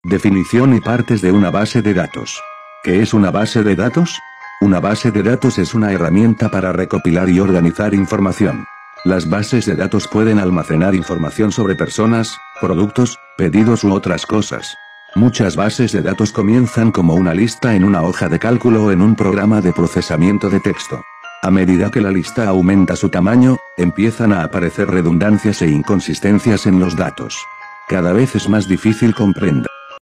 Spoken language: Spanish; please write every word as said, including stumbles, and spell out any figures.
Definición y partes de una base de datos. ¿Qué es una base de datos? Una base de datos es una herramienta para recopilar y organizar información. Las bases de datos pueden almacenar información sobre personas, productos, pedidos u otras cosas. Muchas bases de datos comienzan como una lista en una hoja de cálculo o en un programa de procesamiento de texto. A medida que la lista aumenta su tamaño, empiezan a aparecer redundancias e inconsistencias en los datos. Cada vez es más difícil comprender